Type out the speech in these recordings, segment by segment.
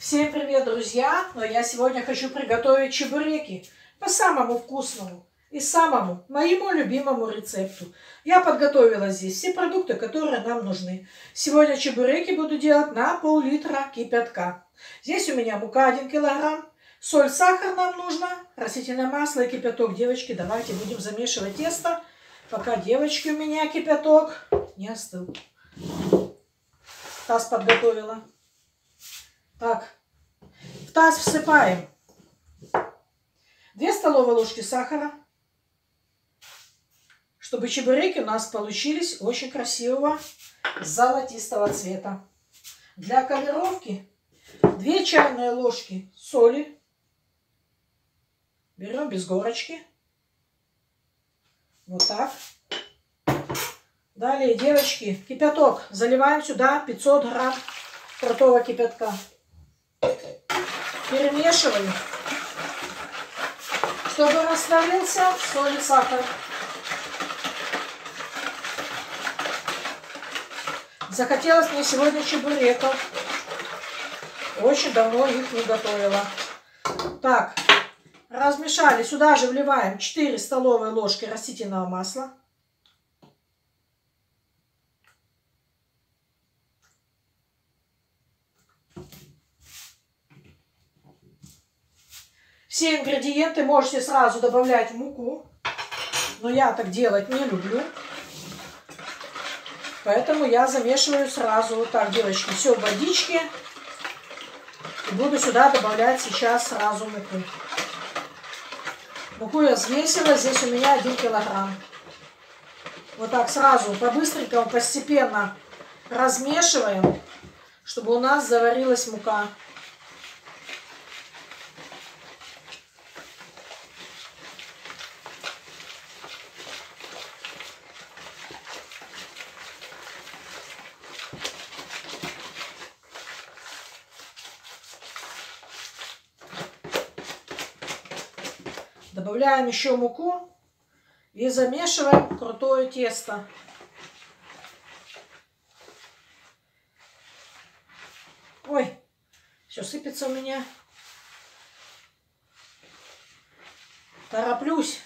Всем привет, друзья! Но я сегодня хочу приготовить чебуреки по самому вкусному и самому моему любимому рецепту. Я подготовила здесь все продукты, которые нам нужны. Сегодня чебуреки буду делать на пол-литра кипятка. Здесь у меня мука 1 килограмм, соль, сахар нам нужно, растительное масло и кипяток. Девочки, давайте будем замешивать тесто, пока, девочки, у меня кипяток не остыл. Таз подготовила. Так, в таз всыпаем 2 столовые ложки сахара, чтобы чебуреки у нас получились очень красивого золотистого цвета. Для колеровки 2 чайные ложки соли. Берем без горочки. Вот так. Далее, девочки, кипяток. Заливаем сюда 500 грамм крутого кипятка. Перемешиваю, чтобы растворился соль и сахар. Захотелось мне сегодня чебуреков. Очень давно их не готовила. Так, размешали. Сюда же вливаем 4 столовые ложки растительного масла. Все ингредиенты можете сразу добавлять в муку, но я так делать не люблю. Поэтому я замешиваю сразу. Вот так, девочки, все в водичке. И буду сюда добавлять сейчас сразу муку. Муку я взвесила, здесь у меня 1 килограмм. Вот так сразу, по-быстренькому, постепенно размешиваем, чтобы у нас заварилась мука. Добавляем еще муку и замешиваем крутое тесто. Ой, все сыпется у меня. Тороплюсь.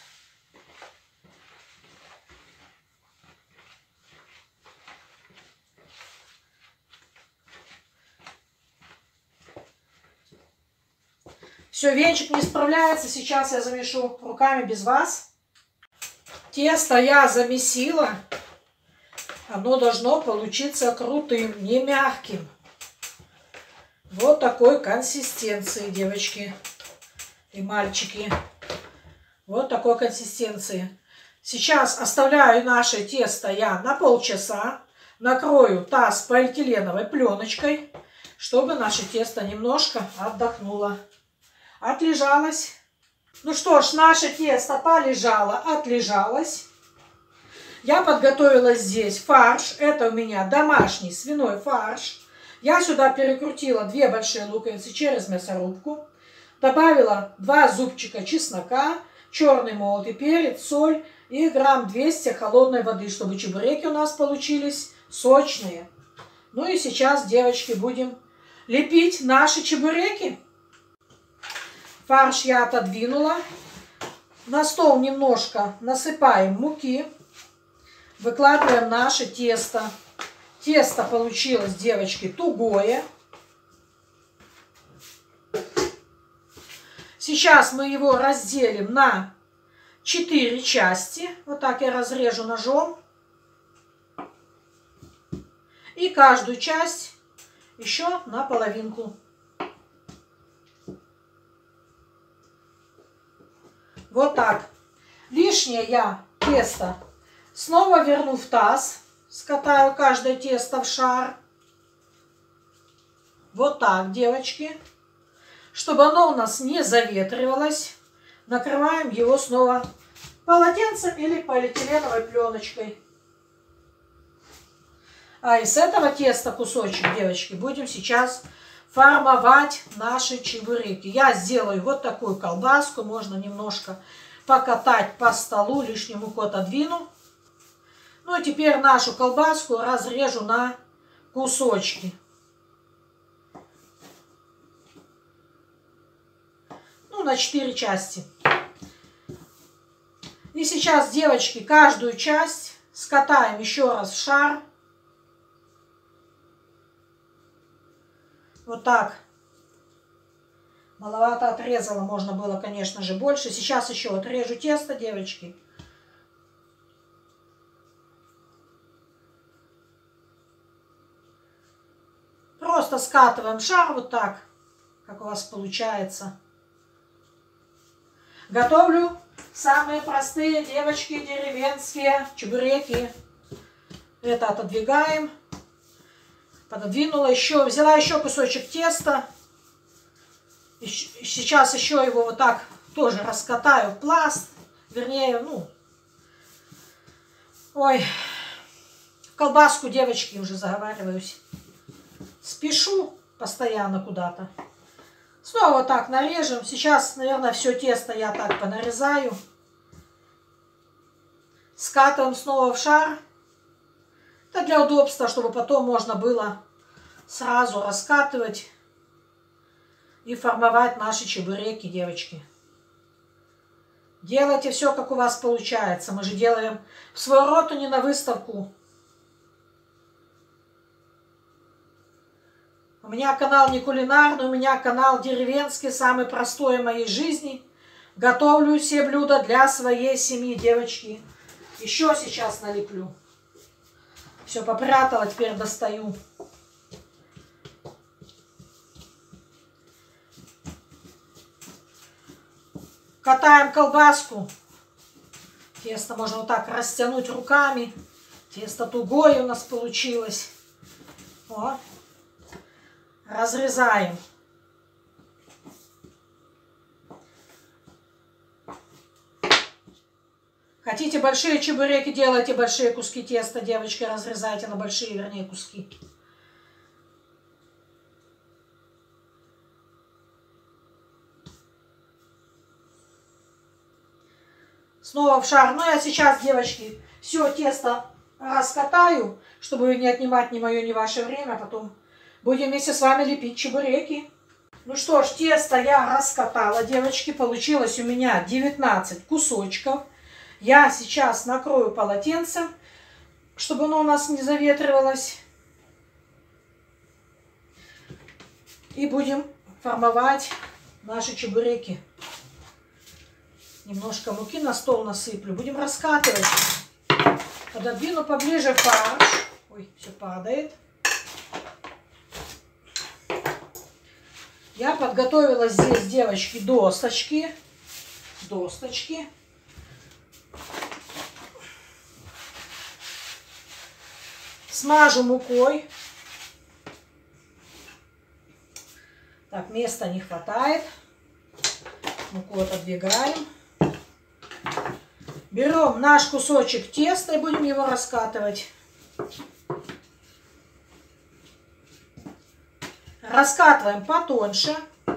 Все, венчик не справляется. Сейчас я замешу руками без вас. Тесто я замесила. Оно должно получиться крутым, не мягким. Вот такой консистенции, девочки и мальчики. Вот такой консистенции. Сейчас оставляю наше тесто я на полчаса. Накрою таз полиэтиленовой пленочкой, чтобы наше тесто немножко отдохнуло. Отлежалось. Ну что ж, наше тесто полежало, отлежалось. Я подготовила здесь фарш. Это у меня домашний свиной фарш. Я сюда перекрутила 2 большие луковицы через мясорубку. Добавила 2 зубчика чеснока, черный молотый перец, соль и грамм 200 холодной воды, чтобы чебуреки у нас получились сочные. Ну и сейчас, девочки, будем лепить наши чебуреки. Фарш я отодвинула. На стол немножко насыпаем муки. Выкладываем наше тесто. Тесто получилось, девочки, тугое. Сейчас мы его разделим на 4 части. Вот так я разрежу ножом. И каждую часть еще на половинку. Вот так. Лишнее я тесто снова верну в таз. Скатаю каждое тесто в шар. Вот так, девочки. Чтобы оно у нас не заветривалось, накрываем его снова полотенцем или полиэтиленовой пленочкой. А из этого теста кусочек, девочки, будем сейчас формовать наши чебуреки. Я сделаю вот такую колбаску. Можно немножко покатать по столу, лишнюю муку отодвину. Ну и теперь нашу колбаску разрежу на кусочки. на 4 части. И сейчас, девочки, каждую часть скатаем еще раз в шар. Вот так. Маловато отрезала, можно было, конечно же, больше. Сейчас еще отрежу тесто, девочки. Просто скатываем шар вот так, как у вас получается. Готовлю самые простые, девочки, деревенские чебуреки. Это отодвигаем. Пододвинула еще, взяла еще кусочек теста. Сейчас еще его вот так тоже раскатаю в пласт. Вернее, ой, в колбаску, девочки, уже заговариваюсь. Спешу постоянно куда-то. Снова вот так нарежем. Сейчас, наверное, все тесто я так понарезаю. Скатываем снова в шар. Это для удобства, чтобы потом можно было сразу раскатывать и формовать наши чебуреки, девочки. Делайте все, как у вас получается. Мы же делаем в свою роту, не на выставку. У меня канал не кулинарный, у меня канал деревенский, самый простой в моей жизни. Готовлю все блюда для своей семьи, девочки. Еще сейчас налеплю. Все попрятала, теперь достаю. Катаем колбаску. Тесто можно вот так растянуть руками. Тесто тугое у нас получилось. О. Разрезаем. Хотите большие чебуреки, делайте большие куски теста, девочки, разрезайте на большие, вернее, куски. Снова в шар. Ну, я сейчас, девочки, все тесто раскатаю, чтобы не отнимать ни мое, ни ваше время. Потом будем вместе с вами лепить чебуреки. Ну что ж, тесто я раскатала, девочки. Получилось у меня 19 кусочков. Я сейчас накрою полотенцем, чтобы оно у нас не заветривалось. И будем формовать наши чебуреки. Немножко муки на стол насыплю. Будем раскатывать. Пододвину поближе фарш. Ой, все падает. Я подготовила здесь, девочки, досточки. Досточки. Смажу мукой. Так, места не хватает. Муку отодвигаем. Берем наш кусочек теста и будем его раскатывать. Раскатываем потоньше.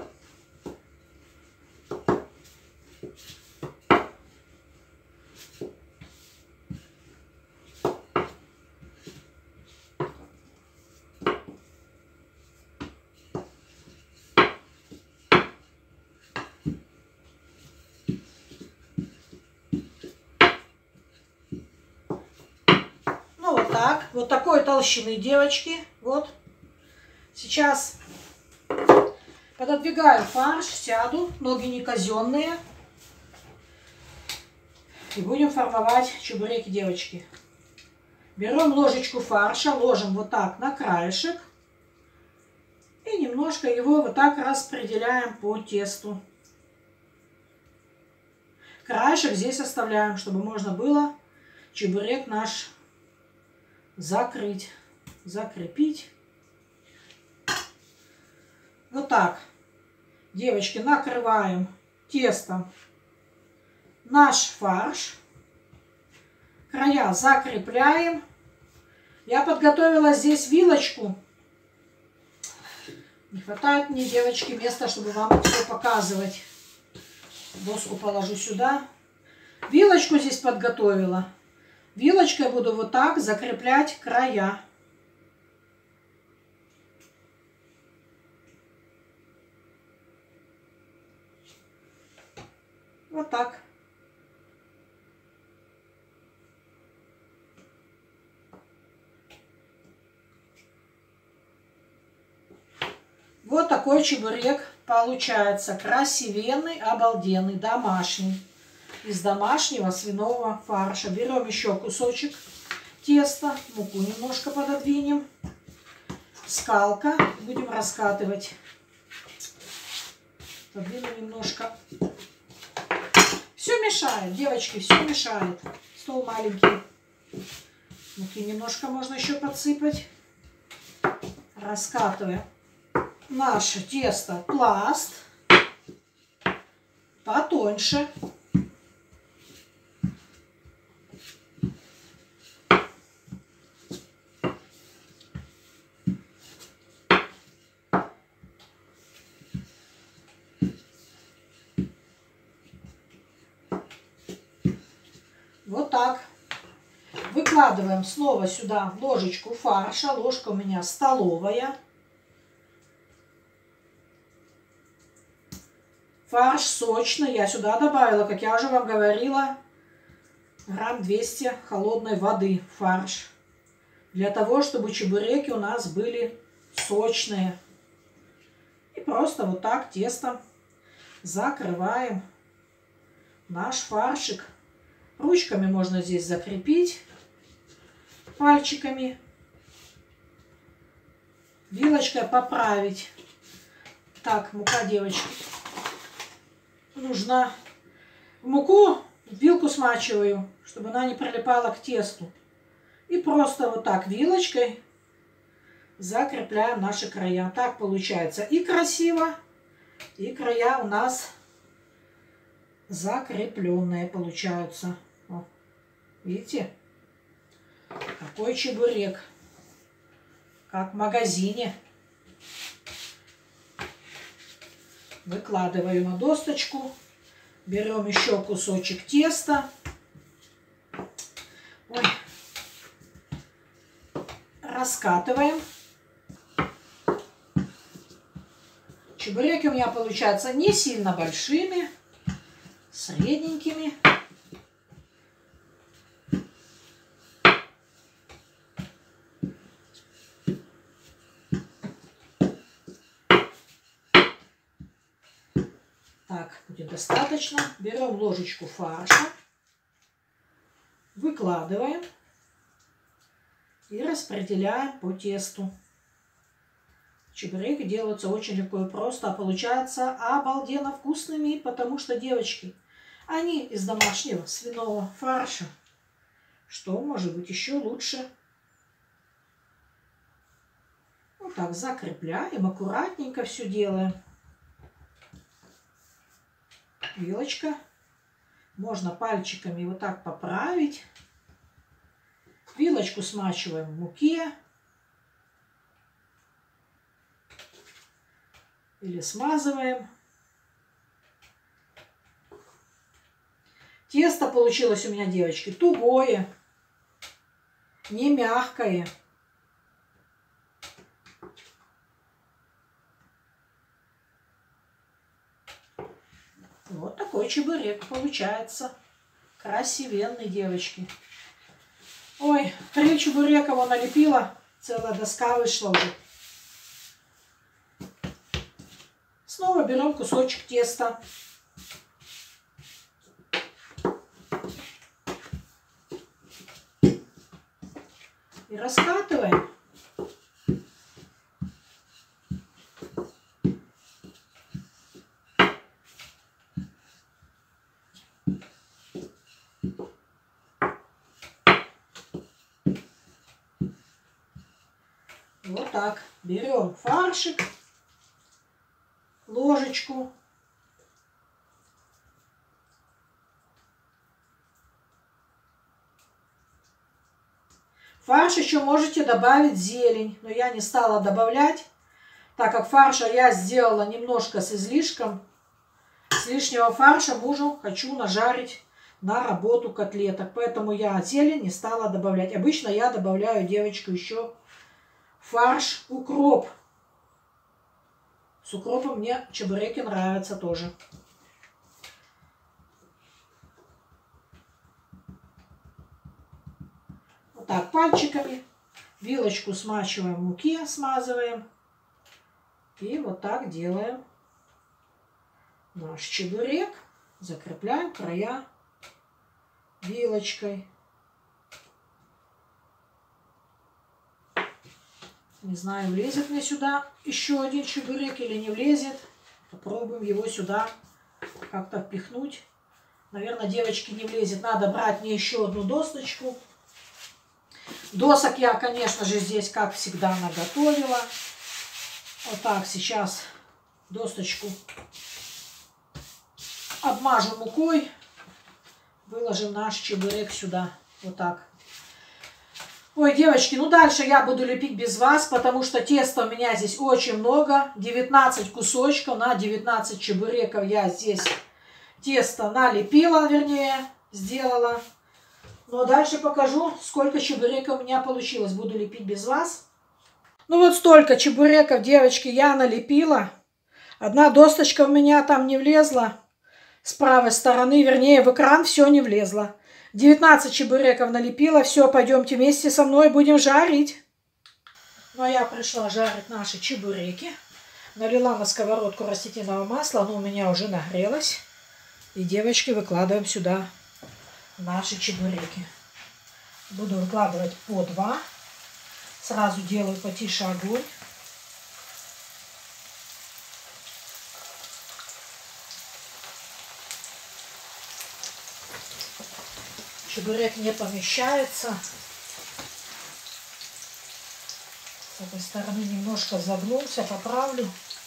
Вот такой толщины, девочки. Вот. Сейчас пододвигаю фарш, сяду. Ноги не казенные. И будем формовать чебуреки, девочки. Берем ложечку фарша, ложим вот так на краешек. И немножко его вот так распределяем по тесту. Краешек здесь оставляем, чтобы можно было чебурек наш закрыть, закрепить. Вот так, девочки, накрываем тестом наш фарш. Края закрепляем. Я подготовила здесь вилочку. Не хватает мне, девочки, места, чтобы вам все показывать. Доску положу сюда. Вилочку здесь подготовила. Вилочкой буду вот так закреплять края. Вот так. Вот такой чебурек получается. Красивенный, обалденный, домашний. Из домашнего свиного фарша. Берем еще кусочек теста. Муку немножко пододвинем. Скалка. Будем раскатывать. Подвину немножко. Все мешает, девочки, все мешает. Стол маленький. Муки немножко можно еще подсыпать. Раскатываем наше тесто пласт потоньше. Вот так. Выкладываем снова сюда ложечку фарша. Ложка у меня столовая. Фарш сочный. Я сюда добавила, как я уже вам говорила, грамм 200 холодной воды в фарш. Для того, чтобы чебуреки у нас были сочные. И просто вот так тестом закрываем наш фаршик. Ручками можно здесь закрепить, пальчиками. Вилочкой поправить. Так, мука, девочки, нужна. В муку вилку смачиваю, чтобы она не прилипала к тесту. И просто вот так вилочкой закрепляем наши края. Так получается и красиво, и края у нас закрепленные получаются. О, видите? Какой чебурек. Как в магазине. Выкладываю на досточку. Берем еще кусочек теста. Ой. Раскатываем. Чебуреки у меня получаются не сильно большими, средненькими. Так, будет достаточно. Берем ложечку фарша, выкладываем и распределяем по тесту. Чебуреки делаются очень легко и просто, а получаются обалденно вкусными, потому что, девочки, они из домашнего свиного фарша. Что может быть еще лучше? Вот так закрепляем, аккуратненько все делаем. Вилочка. Можно пальчиками вот так поправить. Вилочку смачиваем в муке. Или смазываем. Тесто получилось у меня, девочки, тугое, не мягкое. Вот такой чебурек получается. Красивенный, девочки. Ой, 3 чебурека вон налепила. Целая доска вышла уже. Снова берем кусочек теста. И раскатываем. Вот так. Берем фаршик, ложечку. В фарш еще можете добавить зелень, но я не стала добавлять, так как фарша я сделала немножко с излишком. С лишнего фарша мужу хочу нажарить на работу котлеток, поэтому я зелень не стала добавлять. Обычно я добавляю, девочку, еще фарш укроп. С укропом мне чебуреки нравятся тоже. так пальчиками. Вилочку смачиваем в муке, смазываем. И вот так делаем наш чебурек. Закрепляем края вилочкой. Не знаю, влезет мне сюда еще один чебурек или не влезет. Попробуем его сюда как-то впихнуть. Наверное, девочки, не влезет. Надо брать мне еще одну досточку. Досок я, конечно же, здесь, как всегда, наготовила. Вот так сейчас досточку обмажем мукой. Выложим наш чебурек сюда. Вот так. Ой, девочки, ну дальше я буду лепить без вас, потому что теста у меня здесь очень много. 19 кусочков на 19 чебуреков я здесь тесто налепила, вернее, сделала. Но дальше покажу, сколько чебуреков у меня получилось. Буду лепить без вас. Ну вот столько чебуреков, девочки, я налепила. Одна досточка у меня там не влезла с правой стороны, вернее, в экран все не влезло. 19 чебуреков налепила. Все, пойдемте вместе со мной, будем жарить. Ну, а я пришла жарить наши чебуреки. Налила на сковородку растительного масла. Оно у меня уже нагрелось. И, девочки, выкладываем сюда наши чебуреки. Буду выкладывать по 2. Сразу делаю потише огонь. Чебурек не помещается. С этой стороны немножко загнулся, поправлю.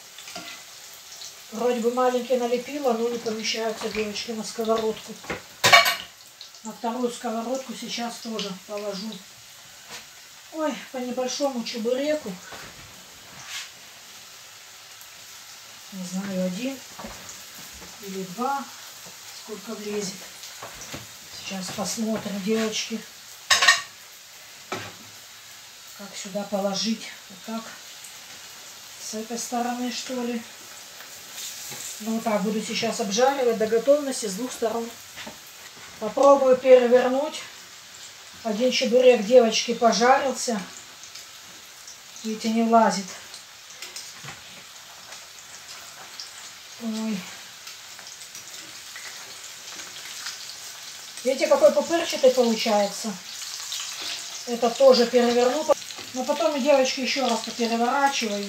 Вроде бы маленький налепила, но не помещаются, девочки, на сковородку. На вторую сковородку сейчас тоже положу. Ой, по небольшому чебуреку. Не знаю, 1 или 2. Сколько влезет. Сейчас посмотрим, девочки, как сюда положить. Вот так. С этой стороны, что ли. Ну, вот так буду сейчас обжаривать до готовности с 2 сторон. Попробую перевернуть. Один чебурек, девочки, пожарился. Видите, не влазит. Ой. Видите, какой пупырчатый получается. Это тоже переверну. Но потом, девочки, еще раз переворачиваю.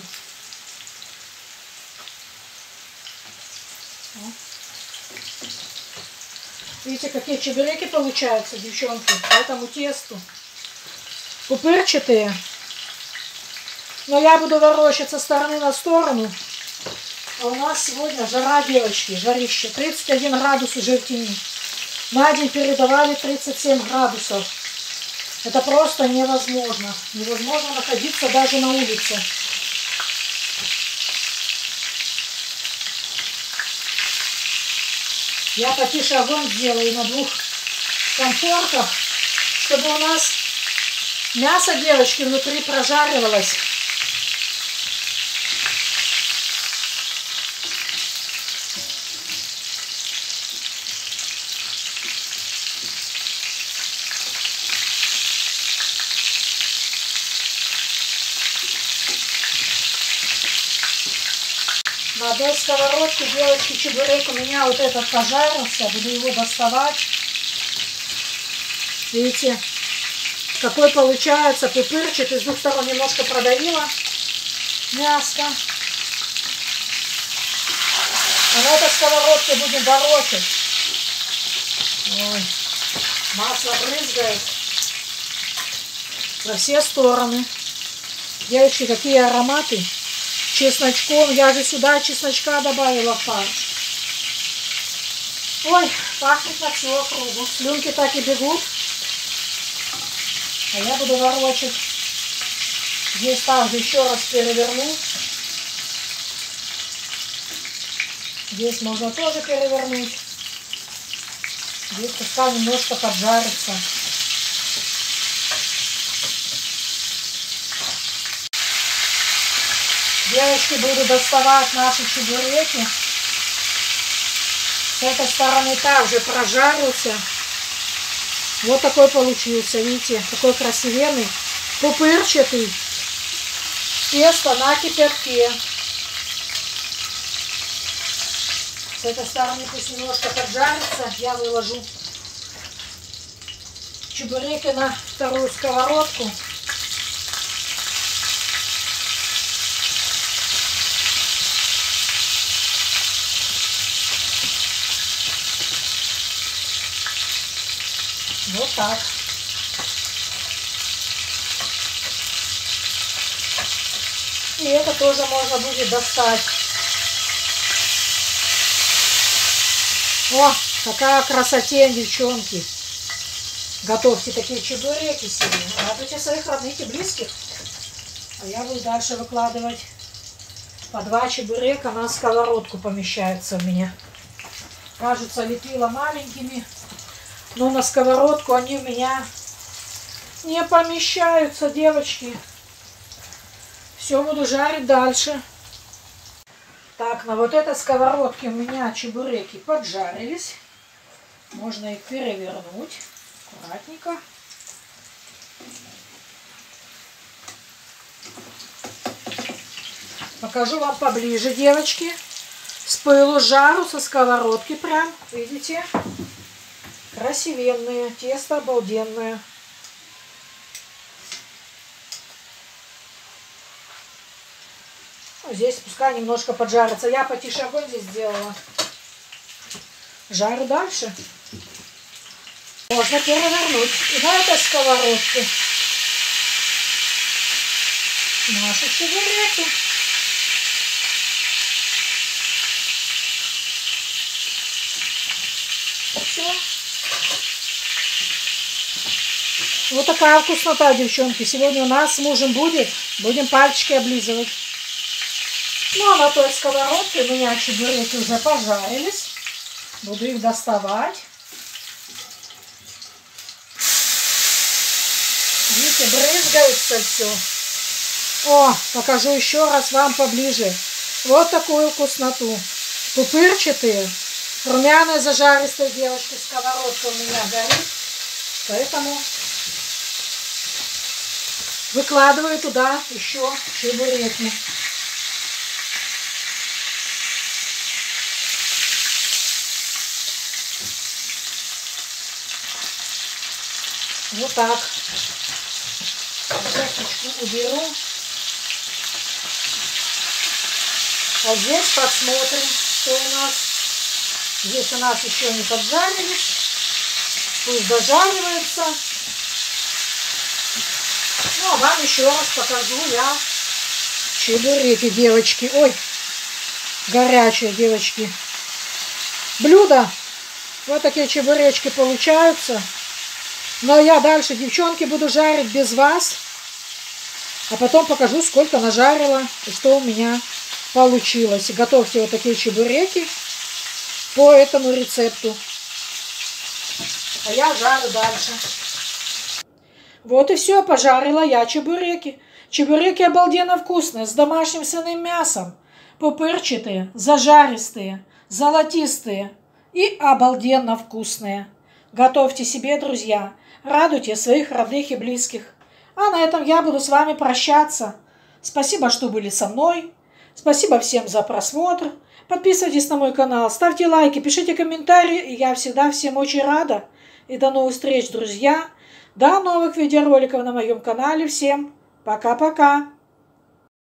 Видите, какие чебуреки получаются, девчонки, по этому тесту. Пупырчатые. Но я буду ворочать со стороны на сторону. А у нас сегодня жара, девочки, жарище. 31 градус уже в тени. На день передавали 37 градусов. Это просто невозможно. Невозможно находиться даже на улице. Я потише огонь сделаю на 2 конфорках, чтобы у нас мясо, девочки, внутри прожаривалось. На одной сковородке, девочки, чебурек у меня вот этот пожарился. Буду его доставать. Видите, какой получается пупырчатый. С 2 сторон немножко продавила мяско. А на этой сковородке будем ворочать. Ой, масло брызгает во все стороны. Девочки, какие ароматы. Чесночком. Я же сюда чесночка добавила в фарш. Ой, пахнет на всю округу. Слюнки так и бегут. А я буду ворочать. Здесь также еще раз переверну. Здесь можно тоже перевернуть. Здесь пускай немножко поджарится. Девочки, буду доставать наши чебуреки. С этой стороны также прожарился. Вот такой получился, видите, такой красивенный, пупырчатый, тесто на кипятке. С этой стороны пусть немножко поджарится, я выложу чебуреки на вторую сковородку. Вот так. И это тоже можно будет достать. О, какая красотень, девчонки. Готовьте такие чебуреки себе. Радуйте своих родных и близких. А я буду дальше выкладывать. По 2 чебурека на сковородку помещается у меня. Кажется, лепила маленькими. Но на сковородку они у меня не помещаются, девочки. Все, буду жарить дальше. Так, на вот этой сковородке у меня чебуреки поджарились. Можно их перевернуть аккуратненько. Покажу вам поближе, девочки. С пылу с жару, со сковородки прям, видите? Красивенные, тесто обалденное. Здесь пускай немножко поджарится. Я потише огонь здесь сделала. Жарю дальше. Можно перевернуть. И на этой сковородке наши чебуреки. Все. Вот такая вкуснота, девчонки. Сегодня у нас с мужем будем пальчики облизывать. Ну, а на той сковородке у меня чебуреки уже пожарились. Буду их доставать. Видите, брызгается все. О, покажу еще раз вам поближе. Вот такую вкусноту. Пупырчатые, румяные, зажаристые, девочки. Сковородка у меня горит. Поэтому выкладываю туда еще чебуреки. Вот так. Чашечку уберу. А здесь посмотрим, что у нас. Здесь у нас еще не поджарились. Пусть дожаривается. Ну, а вам еще раз покажу я чебуреки, девочки. Ой, горячие, девочки. Блюдо. Вот такие чебуречки получаются. Но я дальше, девчонки, буду жарить без вас. А потом покажу, сколько нажарила и что у меня получилось. Готовьте вот такие чебуреки по этому рецепту. А я жарю дальше. Вот и все, пожарила я чебуреки. Чебуреки обалденно вкусные, с домашним свиным мясом. Пупырчатые, зажаристые, золотистые и обалденно вкусные. Готовьте себе, друзья. Радуйте своих родных и близких. А на этом я буду с вами прощаться. Спасибо, что были со мной. Спасибо всем за просмотр. Подписывайтесь на мой канал, ставьте лайки, пишите комментарии. И я всегда всем очень рада. И до новых встреч, друзья. До новых видеороликов на моем канале. Всем пока-пока.